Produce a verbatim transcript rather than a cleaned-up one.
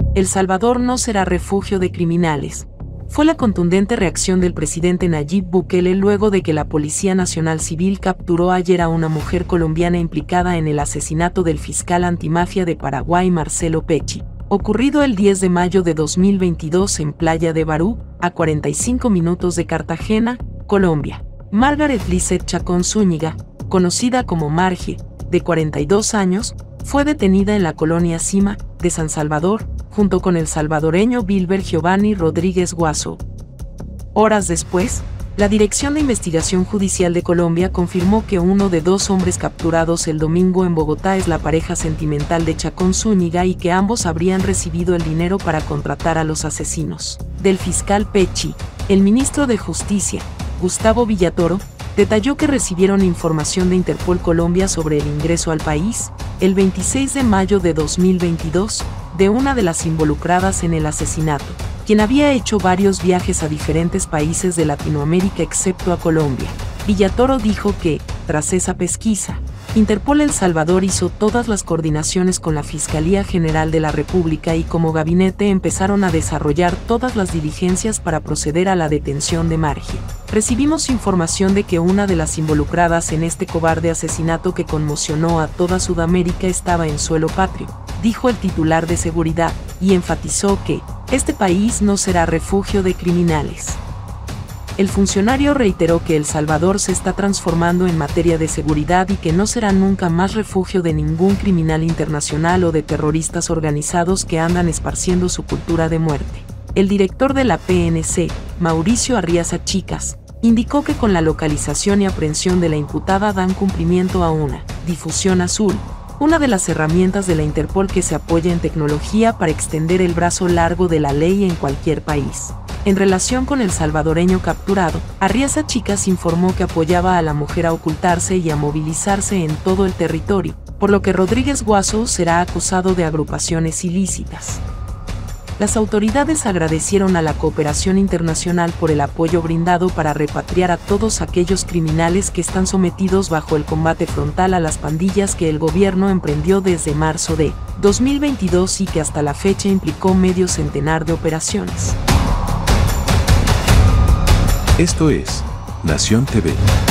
El Salvador no será refugio de criminales. Fue la contundente reacción del presidente Nayib Bukele luego de que la Policía Nacional Civil capturó ayer a una mujer colombiana implicada en el asesinato del fiscal antimafia de Paraguay Marcelo Pecci, ocurrido el diez de mayo de dos mil veintidós en Playa de Barú, a cuarenta y cinco minutos de Cartagena, Colombia. Margaret Lizeth Chacón Zúñiga, conocida como Marge, de cuarenta y dos años, fue detenida en la colonia Cima, de San Salvador, junto con el salvadoreño Wilber Giovanni Rodríguez Guaso. Horas después, la Dirección de Investigación Judicial de Colombia confirmó que uno de dos hombres capturados el domingo en Bogotá es la pareja sentimental de Chacón Zúñiga y que ambos habrían recibido el dinero para contratar a los asesinos del fiscal Pecci. El ministro de Justicia, Gustavo Villatoro, detalló que recibieron información de Interpol Colombia sobre el ingreso al país, el veintiséis de mayo de dos mil veintidós, de una de las involucradas en el asesinato, quien había hecho varios viajes a diferentes países de Latinoamérica excepto a Colombia. Villatoro dijo que, tras esa pesquisa, Interpol El Salvador hizo todas las coordinaciones con la Fiscalía General de la República y como gabinete empezaron a desarrollar todas las diligencias para proceder a la detención de Marge. Recibimos información de que una de las involucradas en este cobarde asesinato que conmocionó a toda Sudamérica estaba en suelo patrio, dijo el titular de seguridad, y enfatizó que este país no será refugio de criminales. El funcionario reiteró que El Salvador se está transformando en materia de seguridad y que no será nunca más refugio de ningún criminal internacional o de terroristas organizados que andan esparciendo su cultura de muerte. El director de la P N C, Mauricio Arriaza Chicas, indicó que con la localización y aprehensión de la imputada dan cumplimiento a una difusión azul, una de las herramientas de la Interpol que se apoya en tecnología para extender el brazo largo de la ley en cualquier país. En relación con el salvadoreño capturado, Arriaza Chicas informó que apoyaba a la mujer a ocultarse y a movilizarse en todo el territorio, por lo que Rodríguez Guaso será acusado de agrupaciones ilícitas. Las autoridades agradecieron a la cooperación internacional por el apoyo brindado para repatriar a todos aquellos criminales que están sometidos bajo el combate frontal a las pandillas que el gobierno emprendió desde marzo de dos mil veintidós y que hasta la fecha implicó medio centenar de operaciones. Esto es Nación T V.